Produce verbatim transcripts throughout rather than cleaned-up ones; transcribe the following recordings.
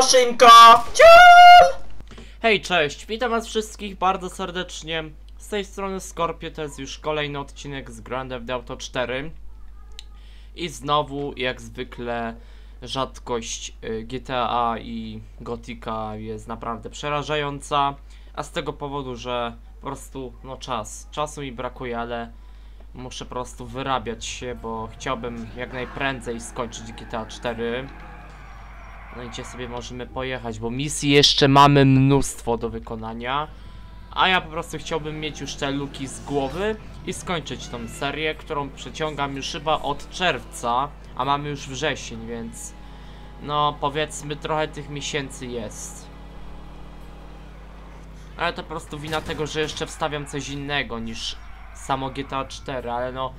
Szynka! Ciul! Hej, cześć, witam was wszystkich bardzo serdecznie. Z tej strony Scorpio, to jest już kolejny odcinek z Grand Theft Auto cztery. I znowu, jak zwykle, rzadkość G T A i Gotika jest naprawdę przerażająca. A z tego powodu, że po prostu, no czas, czasu mi brakuje, ale muszę po prostu wyrabiać się, bo chciałbym jak najprędzej skończyć G T A cztery. No i gdzie sobie możemy pojechać, bo misji jeszcze mamy mnóstwo do wykonania. A ja po prostu chciałbym mieć już te luki z głowy i skończyć tą serię, którą przeciągam już chyba od czerwca, a mamy już wrzesień, więc no powiedzmy trochę tych miesięcy jest. Ale to po prostu wina tego, że jeszcze wstawiam coś innego niż samo G T A cztery, ale no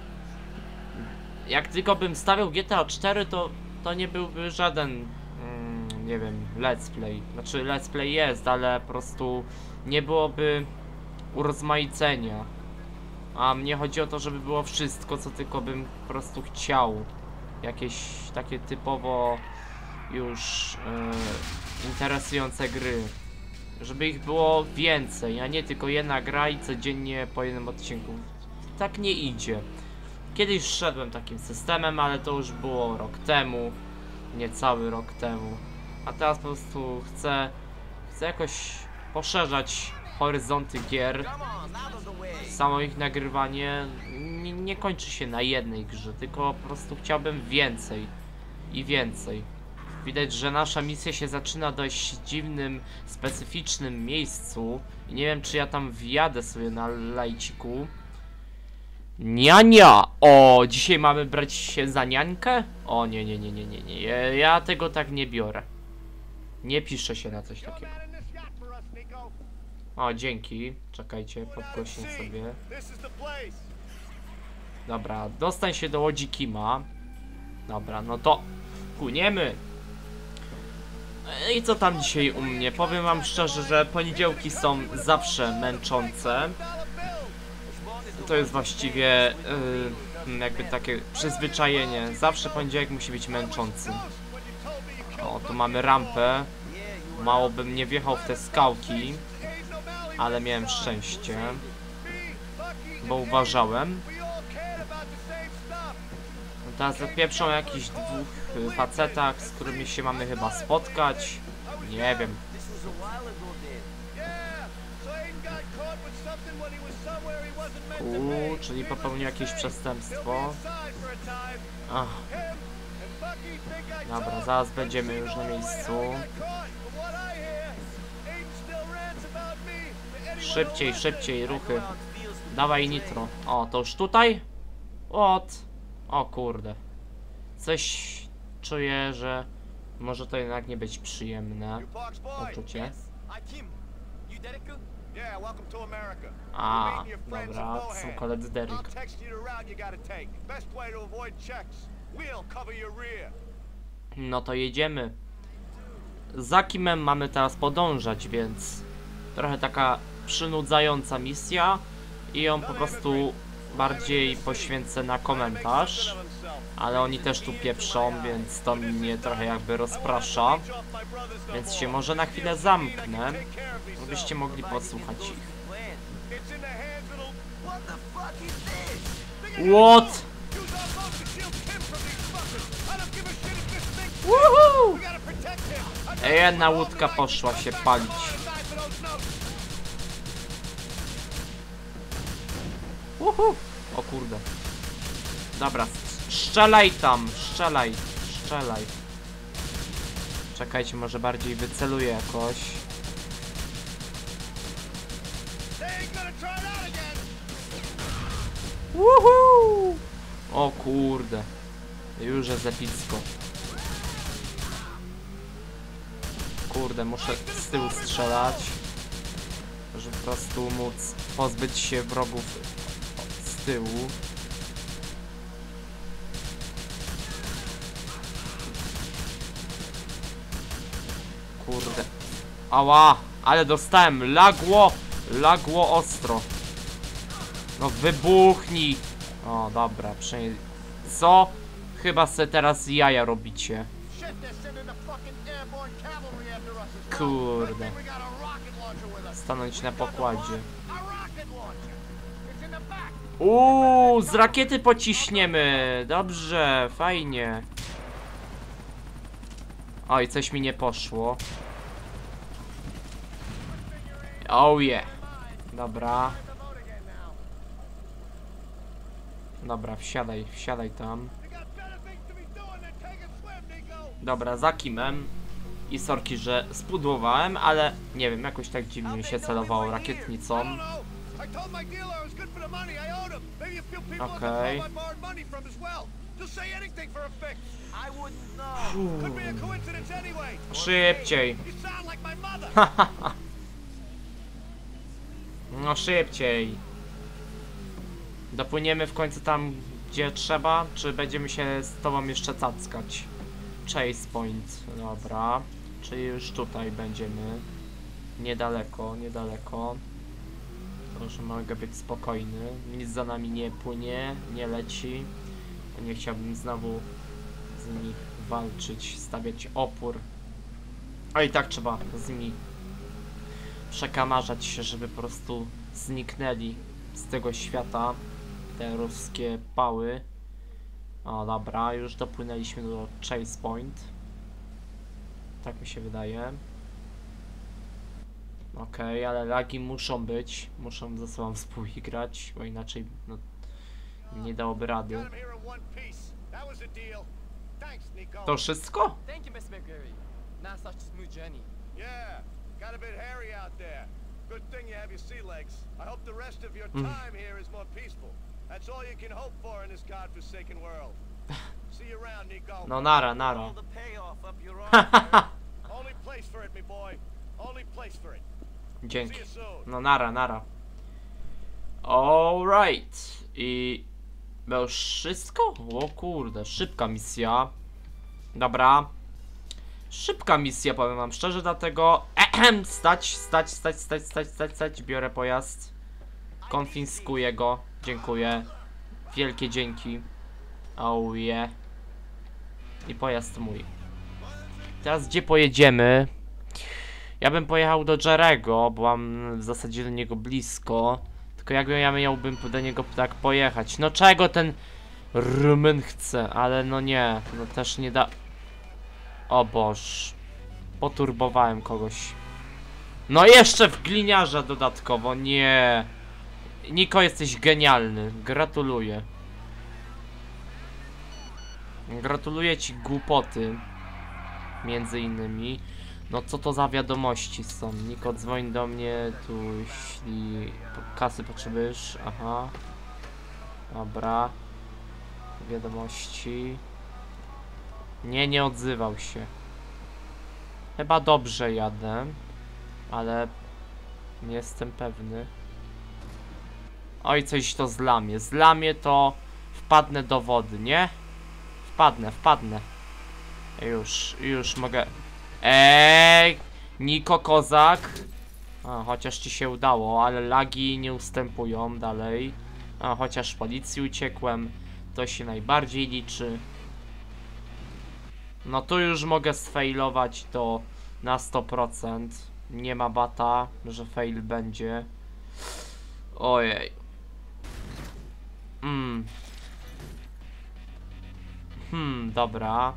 jak tylko bym stawiał G T A cztery, to to nie byłby żaden mm, nie wiem, let's play. Znaczy let's play jest, ale po prostu nie byłoby urozmaicenia. A mnie chodzi o to, żeby było wszystko, co tylko bym po prostu chciał. Jakieś takie typowo już yy, interesujące gry. Żeby ich było więcej, a nie tylko jedna gra i codziennie po jednym odcinku. Tak nie idzie. Kiedyś szedłem takim systemem, ale to już było rok temu. Niecały rok temu. A teraz po prostu chcę, chcę jakoś poszerzać horyzonty gier. Samo ich nagrywanie nie, nie kończy się na jednej grze, tylko po prostu chciałbym więcej i więcej. Widać, że nasza misja się zaczyna w dość dziwnym, specyficznym miejscu. I nie wiem, czy ja tam wjadę sobie na lajciku. Niania! O, dzisiaj mamy brać się za niańkę? O, nie, nie, nie, nie, nie, nie. Ja, ja tego tak nie biorę. Nie piszę się na coś takiego. O, dzięki. Czekajcie, podgłośnię sobie. Dobra, dostań się do łodzi Kima. Dobra, no to płyniemy. I co tam dzisiaj u mnie? Powiem wam szczerze, że poniedziałki są zawsze męczące. To jest właściwie yy, jakby takie przyzwyczajenie. Zawsze poniedziałek musi być męczący. O, tu mamy rampę. Mało bym nie wjechał w te skałki, ale miałem szczęście, bo uważałem. Teraz zapieprzą jakichś dwóch facetach, z którymi się mamy chyba spotkać. Nie wiem. Uuu, czyli popełnił jakieś przestępstwo. Ach. Dobra, zaraz będziemy już na miejscu. Szybciej, szybciej, ruchy. Dawaj nitro. O, to już tutaj? Ot. O kurde. Coś czuję, że może to jednak nie być przyjemne uczucie. A, dobra, to są koledzy Derek. No to jedziemy. Za Kimem mamy teraz podążać, więc trochę taka przynudzająca misja i ją po prostu bardziej poświęcę na komentarz, ale oni też tu pieprzą, więc to mnie trochę jakby rozprasza, więc się może na chwilę zamknę, żebyście mogli posłuchać ich. What? Woohoo! Jedna łódka poszła się palić. Uhu. O kurde. Dobra, strzelaj tam, strzelaj, strzelaj. Czekajcie, może bardziej wyceluję jakoś. Woohoo! O kurde. Już jest epicko. Kurde, muszę z tyłu strzelać, żeby po prostu móc pozbyć się wrogów z tyłu. Kurde. Ała! Ale dostałem! Lagło! Lagło ostro. No wybuchnij! O, dobra, przynajmniej... Co? Chyba se teraz jaja robicie. Kurde. Stanąć na pokładzie. Uuu, z rakiety pociśniemy. Dobrze, fajnie. Oj, coś mi nie poszło. Oh yeah. Dobra. Dobra, wsiadaj, wsiadaj tam. Dobra, za Kimem. I sorki, że spudłowałem, ale nie wiem, jakoś tak dziwnie się celowało rakietnicą. Okej. Szybciej. No szybciej. Dopłyniemy w końcu tam, gdzie trzeba, czy będziemy się z tobą jeszcze cackać? Chase point, dobra. Czyli już tutaj będziemy. Niedaleko, niedaleko. Proszę, mogę być spokojny. Nic za nami nie płynie, nie leci. Nie chciałbym znowu z nimi walczyć, stawiać opór. A i tak trzeba z nimi przekamarzać się, żeby po prostu zniknęli z tego świata te ruskie pały. O dobra, już dopłynęliśmy do Chase Point. Tak mi się wydaje. Okej, okay, ale lagi muszą być. Muszą ze sobą współgrać, bo inaczej no, nie dałoby rady. To wszystko? No nara, nara. Dzięki. No nara, nara. Alright. I... Było już wszystko? O kurde, szybka misja. Dobra. Szybka misja, powiem wam szczerze, dlatego... Ehem, stać, stać, stać, stać, stać, stać, stać. Biorę pojazd. Konfiskuję go. Dziękuję. Wielkie dzięki. Oh yeah. I pojazd mój. Teraz gdzie pojedziemy? Ja bym pojechał do Jerego, bo mam w zasadzie do niego blisko. Tylko jakbym ja miałbym do niego tak pojechać. No czego ten Rumen chce? Ale no nie, no też nie da... O Boż. Poturbowałem kogoś. No jeszcze w gliniarza dodatkowo, nie. Niko, jesteś genialny. Gratuluję. Gratuluję ci głupoty. Między innymi. No co to za wiadomości są? Niko, dzwoń do mnie tu, jeśli kasy potrzebujesz. Aha. Dobra. Wiadomości. Nie, nie odzywał się. Chyba dobrze jadę. Ale nie jestem pewny. Oj, coś to zlamie. Zlamie to wpadnę do wody, nie? Wpadnę, wpadnę. Już, już mogę. Eee, Niko Kozak. A, chociaż ci się udało, ale lagi nie ustępują dalej. A, chociaż policji uciekłem. To się najbardziej liczy. No tu już mogę sfailować to na sto procent. Nie ma bata, że fail będzie. Ojej. Hmm. Hmm, dobra.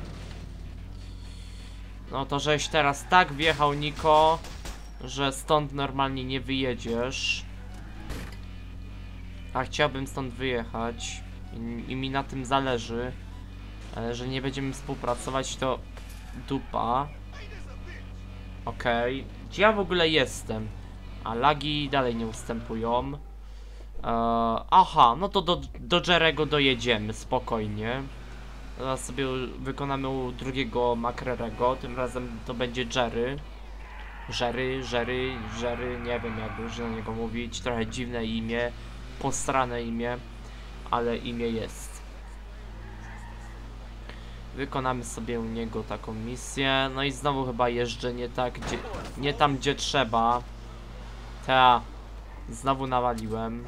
No to żeś teraz tak wjechał, Niko, że stąd normalnie nie wyjedziesz. A chciałbym stąd wyjechać. I, i mi na tym zależy. Ale że nie będziemy współpracować, to dupa. Okej. Okay. Gdzie ja w ogóle jestem? A lagi dalej nie ustępują. Eee, aha, no to do, do Jerego dojedziemy, spokojnie. Teraz sobie wykonamy u drugiego Makrerego. Tym razem to będzie Jerry. Jerry, Jerry, Jerry, nie wiem jak już na niego mówić. Trochę dziwne imię, postrane imię, ale imię jest. Wykonamy sobie u niego taką misję. No i znowu chyba jeżdżę nie tak, gdzie, nie tam gdzie trzeba. Ta, znowu nawaliłem.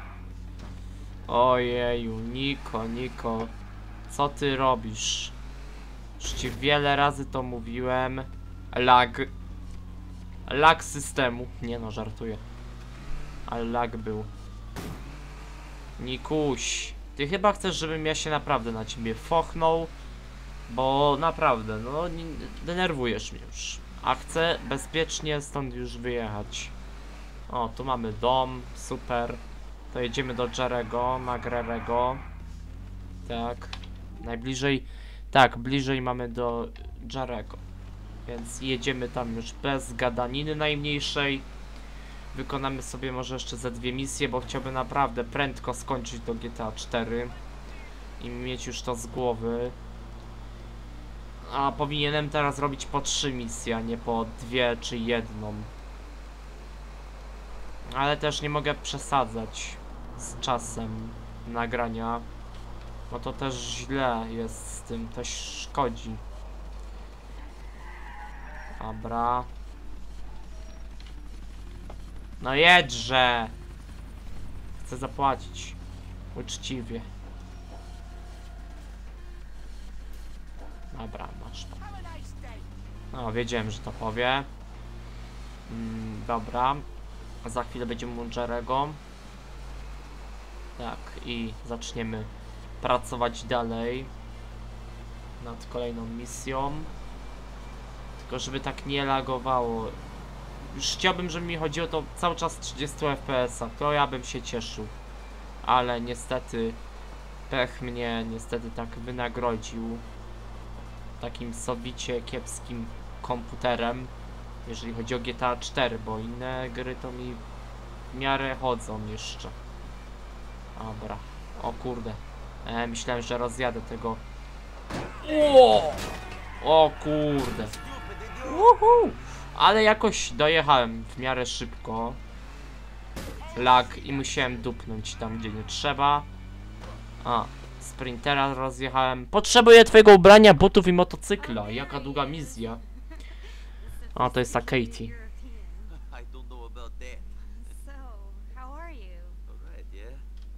Ojeju, Niko, Niko, co ty robisz? Już ci wiele razy to mówiłem. Lag. Lag systemu. Nie no, żartuję. Ale lag był. Nikuś. Ty chyba chcesz, żebym ja się naprawdę na ciebie fochnął. Bo naprawdę, no nie, denerwujesz mnie już. A chcę bezpiecznie stąd już wyjechać. O, tu mamy dom, super. To jedziemy do Jerego, Magrerego. Tak. Najbliżej, tak, bliżej mamy do Jerego. Więc jedziemy tam już bez gadaniny najmniejszej. Wykonamy sobie może jeszcze ze dwie misje, bo chciałbym naprawdę prędko skończyć do G T A cztery. I mieć już to z głowy. A powinienem teraz robić po trzy misje, a nie po dwie czy jedną. Ale też nie mogę przesadzać z czasem nagrania. Bo to też źle jest z tym, to szkodzi. Dobra. No jedźże! Chcę zapłacić. Uczciwie. Dobra, masz to. No, wiedziałem, że to powie. Mm, dobra. Za chwilę będziemy u Jerego. Tak, i zaczniemy pracować dalej nad kolejną misją. Tylko żeby tak nie lagowało. Już chciałbym, żeby mi chodziło to cały czas trzydzieści F P S a. To ja bym się cieszył. Ale niestety pech mnie niestety tak wynagrodził. Takim sowicie kiepskim komputerem. Jeżeli chodzi o G T A cztery, bo inne gry to mi w miarę chodzą jeszcze. Dobra. O kurde. E, myślałem, że rozjadę tego. O! O kurde. Uhu! Ale jakoś dojechałem w miarę szybko. Lag i musiałem dupnąć tam, gdzie nie trzeba. A, sprintera rozjechałem. Potrzebuję twojego ubrania, butów i motocykla. Jaka długa misja. O, to jest ta Katie. I don't know about that. So, how are you? All right, yeah.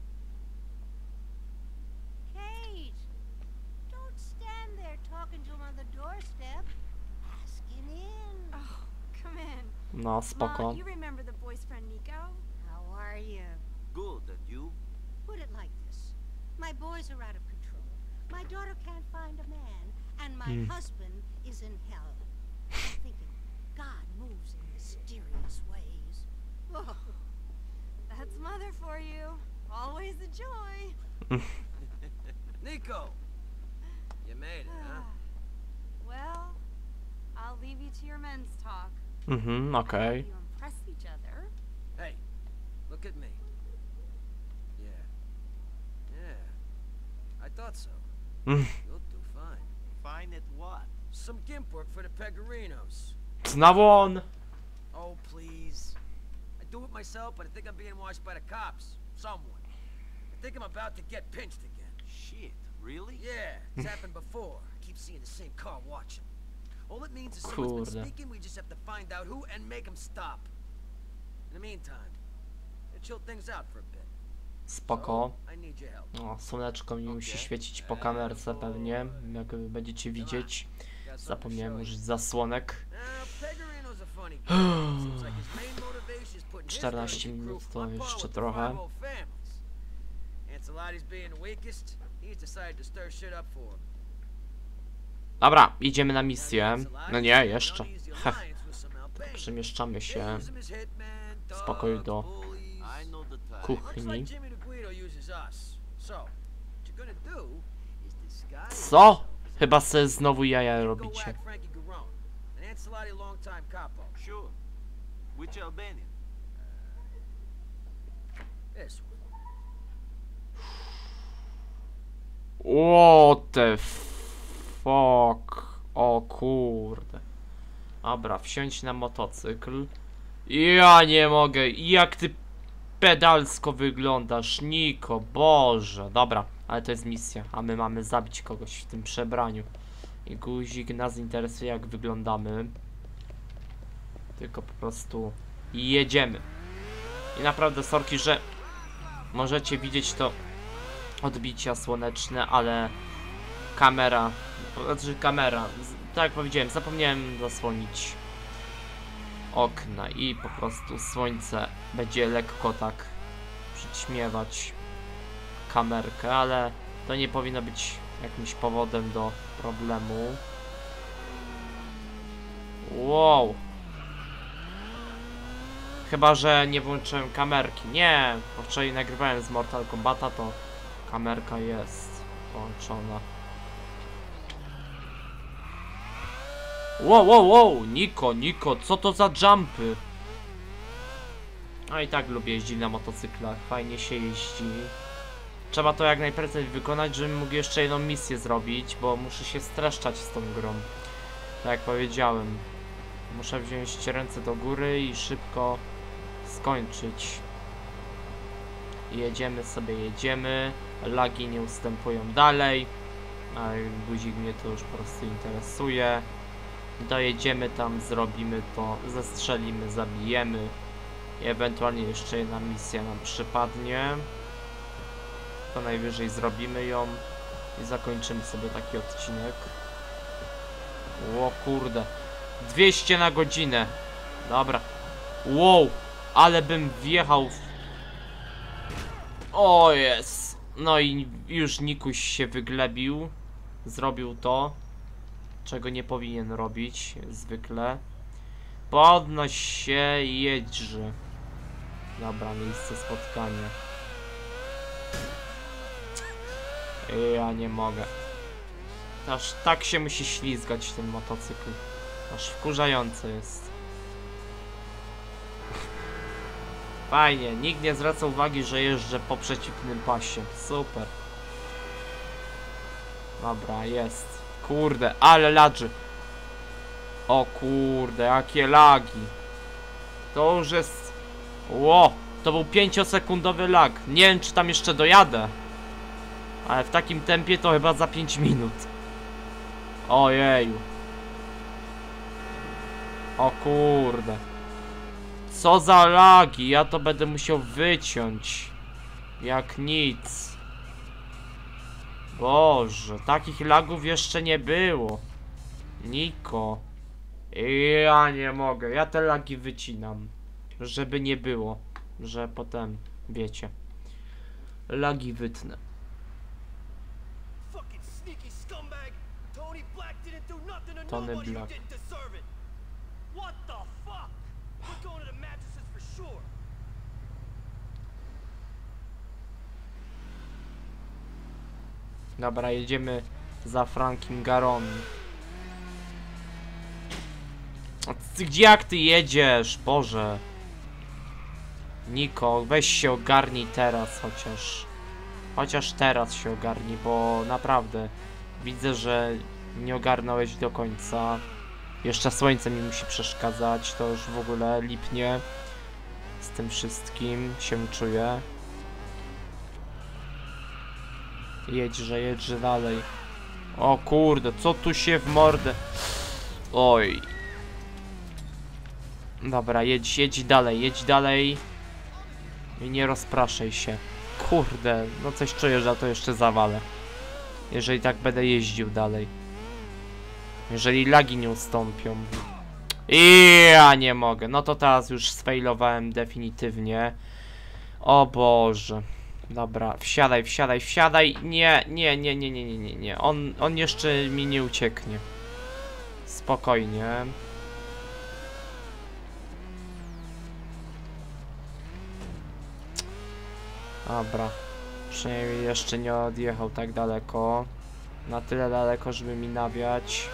Kate! Don't stand there talking to him on the doorstep. Ask him in. Oh, come in. No, spoko. Ma, you remember the boy's friend Nico? How are you? Good, and you? Put it like this. My boys are out of control. My daughter can't find a man. And my Hmm. husband is in hell. I'm thinking God moves in mysterious ways. Oh, that's mother for you. Always a joy. Nico! You made it, huh? Well, I'll leave you to your men's talk. Mhm, okej. You impress each other. Hey, look at me. Yeah. Yeah. I thought so. Mm. You'll do fine. Fine at what? Some gimp work for the Pegorinos. Znowu on. Oh, please. I do it myself, but I think I'm being watched by the cops. Someone. I think I'm about to get pinched again. Shit, really? Yeah, it's happened before. I keep seeing the same car watching. All it means is someone's been Kurde. sneaking, we just have to find out who and make them stop. In the meantime, let's chill things out for a bit. Spoko. So, I need your help. O, słoneczko mi musi świecić po kamerce pewnie, jak będziecie widzieć. Got something to Zapomniałem show you. użyć zasłonek. Now, Pegorino's a funny guy. Seems like his main motivation is putting his czternaście dirty minut crew to on par jeszcze with the trochę. five old families. Ancelotti's being the weakest, he's decided to stir shit up for him. Dobra, idziemy na misję. Ancelotti's No nie, jeszcze. known to use the Heh, alliance with some Albanians. przemieszczamy They się use him as hitmen, w spokoju thugs, do bullies. I know the type. Looks kuchni. like Jimmy DeGuido uses us. So, what you're gonna do is disguise Co? yourself Chyba se znowu jaja as robicie. Go Frankie Garone, an Ancelotti longtime capo. Sure. Which Albanian? This one. What the fuck? O kurde. Dobra, wsiądź na motocykl. Ja nie mogę. Jak ty pedalsko wyglądasz, Niko. Boże. Dobra, ale to jest misja. A my mamy zabić kogoś w tym przebraniu. I guzik nas interesuje, jak wyglądamy. Tylko po prostu jedziemy. I naprawdę sorki, że możecie widzieć to odbicia słoneczne, ale kamera, znaczy kamera, tak jak powiedziałem, zapomniałem zasłonić okna i po prostu słońce będzie lekko tak przyćmiewać kamerkę, ale to nie powinno być jakimś powodem do problemu. Wow. Chyba że nie włączyłem kamerki. Nie, bo wczoraj nagrywałem z Mortal Kombata, to kamerka jest włączona. Wow, wow, wow, Niko, Niko, co to za jumpy? A i tak lubię jeździć na motocyklach, fajnie się jeździ. Trzeba to jak najprędzej wykonać, żebym mógł jeszcze jedną misję zrobić, bo muszę się streszczać z tą grą. Tak jak powiedziałem. Muszę wziąć ręce do góry i szybko skończyć. Jedziemy sobie, jedziemy. Lagi nie ustępują dalej. A guzik mnie to już po prostu interesuje. Dojedziemy tam, zrobimy to, zestrzelimy, zabijemy. I ewentualnie jeszcze jedna misja nam przypadnie. To najwyżej zrobimy ją i zakończymy sobie taki odcinek. O kurde, dwieście na godzinę. Dobra. Wow, ale bym wjechał w... O jest. No i już Nikuś się wyglebił. Zrobił to, czego nie powinien robić zwykle. Podnoś się i jedźże. Dobra, miejsce spotkania. Ja nie mogę. Aż tak się musi ślizgać ten motocykl. Aż wkurzający jest. Fajnie, nikt nie zwraca uwagi, że jeżdżę po przeciwnym pasie. Super. Dobra, jest. Kurde, ale lagzy. O kurde, jakie lagi. To już jest... Ło, to był pięciosekundowy lag. Nie wiem, czy tam jeszcze dojadę. Ale w takim tempie to chyba za pięć minut. Ojeju. O kurde. Co za lagi, ja to będę musiał wyciąć. Jak nic. Boże, takich lagów jeszcze nie było. Niko. Ja nie mogę, ja te lagi wycinam. Żeby nie było, że potem, wiecie, lagi wytnę. Tony Black. Dobra, jedziemy za Frankiem Garon. Gdzie jak ty jedziesz? Boże. Niko, weź się ogarnij teraz chociaż. Chociaż teraz się ogarnij, bo naprawdę widzę, że nie ogarnąłeś do końca. Jeszcze słońce mi musi przeszkadzać, to już w ogóle lipnie. Z tym wszystkim się czuję. Jedźże, jedźże dalej. O kurde, co tu się w mordę... Oj. Dobra, jedź, jedź dalej, jedź dalej. I nie rozpraszaj się. Kurde, no coś czuję, że to jeszcze zawalę. Jeżeli tak będę jeździł dalej. Jeżeli lagi nie ustąpią. I ja nie mogę. No to teraz już sfailowałem definitywnie. O Boże. Dobra, wsiadaj, wsiadaj, wsiadaj. Nie, nie, nie, nie, nie, nie, nie, nie. On, on jeszcze mi nie ucieknie. Spokojnie. Dobra. Przynajmniej jeszcze nie odjechał tak daleko. Na tyle daleko, żeby mi nawiać.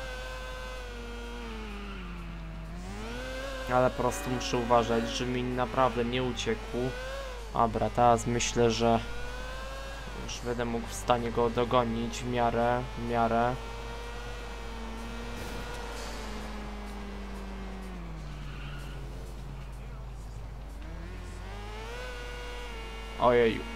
Ale po prostu muszę uważać, żeby mi naprawdę nie uciekł. Dobra, teraz myślę, że już będę mógł w stanie go dogonić w miarę, w miarę. Ojeju.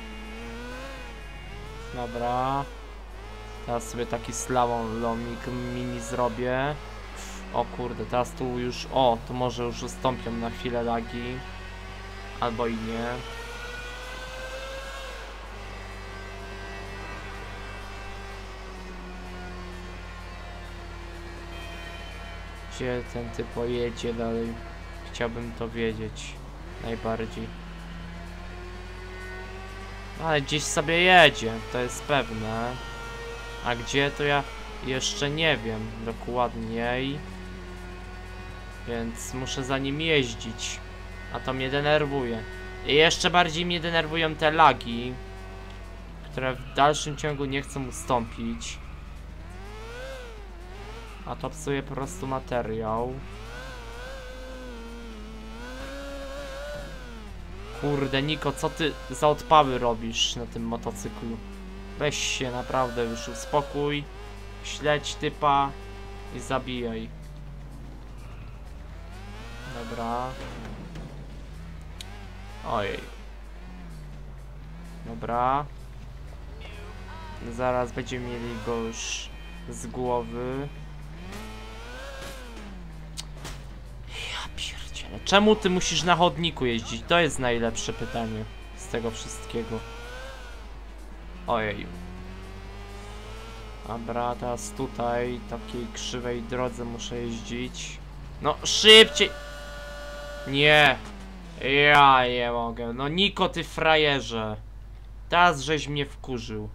Dobra. Teraz sobie taki slalomik mini zrobię. O kurde, teraz tu już... O, to może już ustąpią na chwilę lagi. Albo i nie. Gdzie ten typ pojedzie dalej? Chciałbym to wiedzieć. Najbardziej. Ale gdzieś sobie jedzie, to jest pewne. A gdzie, to ja jeszcze nie wiem dokładniej. Więc muszę za nim jeździć. A to mnie denerwuje. I jeszcze bardziej mnie denerwują te lagi, które w dalszym ciągu nie chcą ustąpić. A to psuje po prostu materiał. Kurde, Niko, co ty za odpały robisz na tym motocyklu? Weź się naprawdę już uspokój. Śledź typa i zabijaj. Dobra. Ojej. Dobra. Zaraz będziemy mieli go już z głowy. Ja pierdzielę. Czemu ty musisz na chodniku jeździć? To jest najlepsze pytanie z tego wszystkiego. Ojej. Dobra, teraz tutaj takiej krzywej drodze muszę jeździć. No szybciej. Nie. Ja nie mogę. No Niko, ty frajerze. Teraz żeś mnie wkurzył.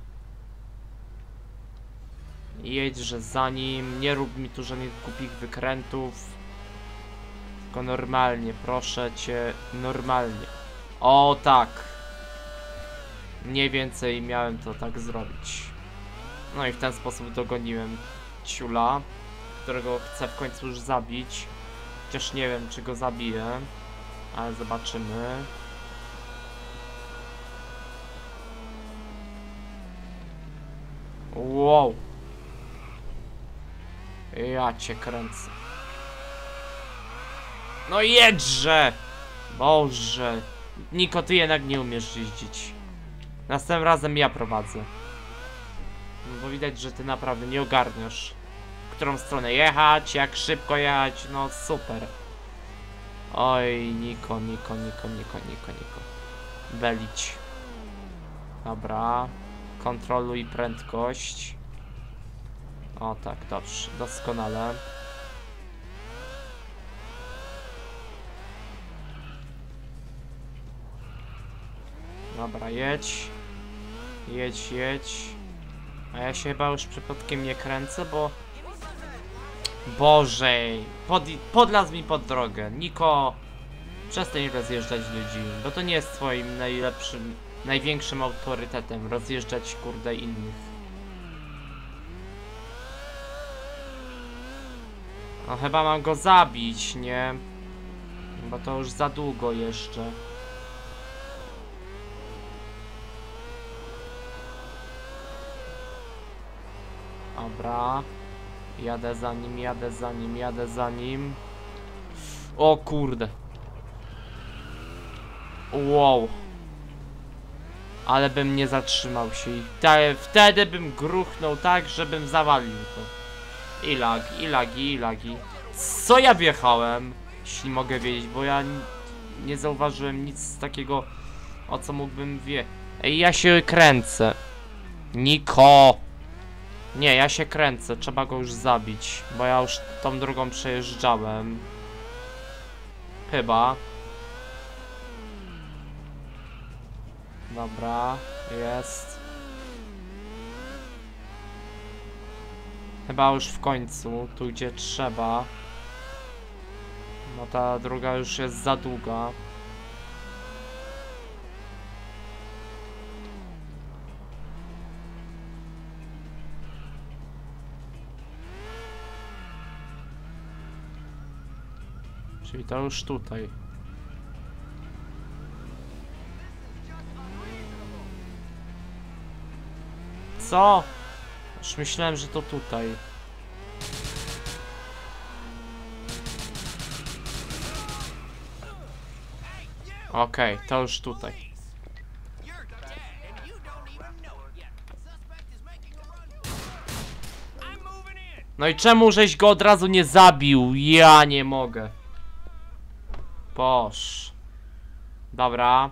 Jedźże za nim. Nie rób mi tu żadnych głupich wykrętów. Tylko normalnie, proszę cię. Normalnie. O tak. Mniej więcej miałem to tak zrobić. No i w ten sposób dogoniłem ciula, którego chcę w końcu już zabić. Chociaż nie wiem, czy go zabiję. Ale zobaczymy. Wow. Ja cię kręcę. No jedźże! Boże. Niko, ty jednak nie umiesz jeździć. Następnym razem ja prowadzę. No bo widać, że ty naprawdę nie ogarniasz, w którą stronę jechać, jak szybko jechać. No super. Oj, Niko, Niko, Niko, Niko, Niko, Niko. Welić. Dobra. Kontroluj prędkość. O tak, dobrze, doskonale. Dobra, jedź. Jedź, jedź. A ja się chyba już przypadkiem nie kręcę, bo... Boże, pod, podlazł mi pod drogę. Niko, przestań rozjeżdżać ludzi, bo to nie jest twoim najlepszym, największym autorytetem rozjeżdżać, kurde, innych. No chyba mam go zabić, nie? Bo to już za długo jeszcze. Dobra. Jadę za nim, jadę za nim, jadę za nim. O kurde. Wow. Ale bym nie zatrzymał się i te, wtedy bym gruchnął tak, żebym zawalił to. I lag, i lagi, i lagi. Co ja wjechałem? Jeśli mogę wiedzieć, bo ja nie zauważyłem nic takiego, o co mógłbym wie. Ej, ja się kręcę. Niko! Nie, ja się kręcę, trzeba go już zabić, bo ja już tą drogą przejeżdżałem. Chyba. Dobra, jest. Chyba już w końcu, tu gdzie trzeba. No ta druga już jest za długa. Czyli to już tutaj. Co? Już myślałem, że to tutaj. Okej, okay, to już tutaj. No i czemu żeś go od razu nie zabił? Ja nie mogę. Boż. Dobra.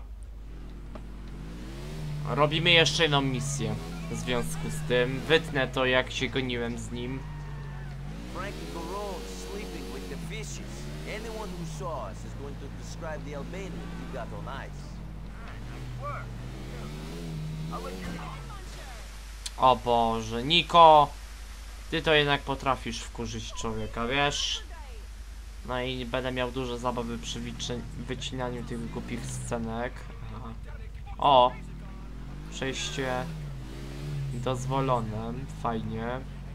Robimy jeszcze jedną misję. W związku z tym wytnę to, jak się goniłem z nim. Frankie Barone's sleeping with vicious. Anyone who saw us is going to describe the Albanian you got on ice. O Boże, Niko! Ty to jednak potrafisz wkurzyć człowieka, wiesz? No i będę miał dużo zabawy przy wycinaniu tych głupich scenek. Aha. O! Przejście dozwolone, fajnie.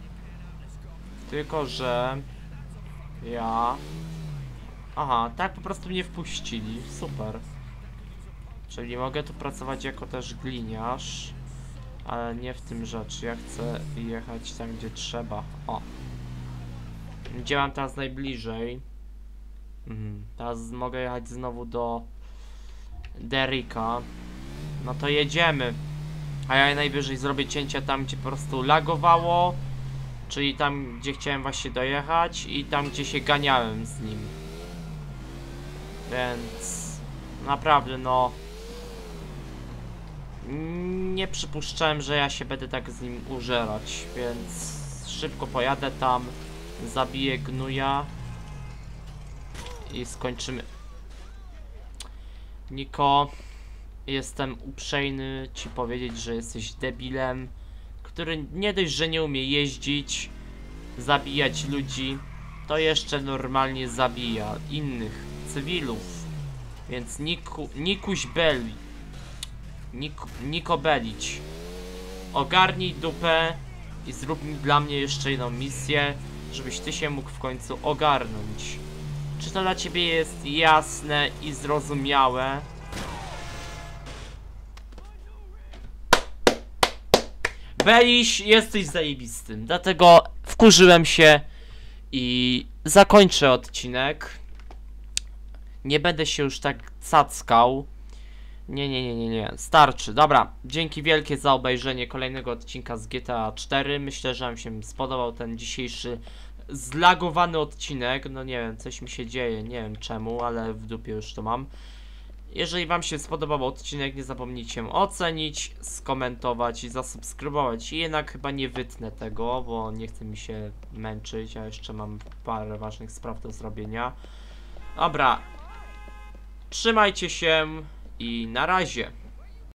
Tylko że ja... Aha, tak po prostu mnie wpuścili, super. Czyli mogę tu pracować jako też gliniarz. Ale nie w tym rzecz, ja chcę jechać tam gdzie trzeba. O! Gdzie mam teraz najbliżej? Mhm. Teraz mogę jechać znowu do Derricka. No to jedziemy. A ja najwyżej zrobię cięcia tam, gdzie po prostu lagowało. Czyli tam, gdzie chciałem właśnie dojechać. I tam, gdzie się ganiałem z nim. Więc... Naprawdę no... Nie przypuszczałem, że ja się będę tak z nim użerać. Więc szybko pojadę tam. Zabiję gnuja. I skończymy. Niko, jestem uprzejmy ci powiedzieć, że jesteś debilem, który nie dość, że nie umie jeździć, zabijać ludzi, to jeszcze normalnie zabija innych cywilów. Więc Niku, Nikuś Belli, Nik, Niko Belić, ogarnij dupę i zrób mi dla mnie jeszcze jedną misję, żebyś ty się mógł w końcu ogarnąć. Czy to dla ciebie jest jasne i zrozumiałe? Beliś, jesteś zajebistym, dlatego wkurzyłem się i zakończę odcinek. Nie będę się już tak cackał. Nie, nie, nie, nie, nie, starczy. Dobra, dzięki wielkie za obejrzenie kolejnego odcinka z G T A cztery. Myślę, że wam się spodobał ten dzisiejszy zlagowany odcinek. No nie wiem, coś mi się dzieje, nie wiem czemu, ale w dupie już to mam. Jeżeli wam się spodobał odcinek, nie zapomnijcie ocenić, skomentować i zasubskrybować. I jednak chyba nie wytnę tego, bo nie chcę mi się męczyć, a jeszcze mam parę ważnych spraw do zrobienia. Dobra, trzymajcie się i na razie.